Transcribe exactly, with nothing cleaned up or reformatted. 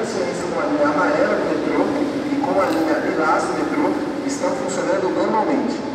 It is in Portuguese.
consciência com a linha amarela do metrô e com a linha lilás do metrô estão funcionando normalmente.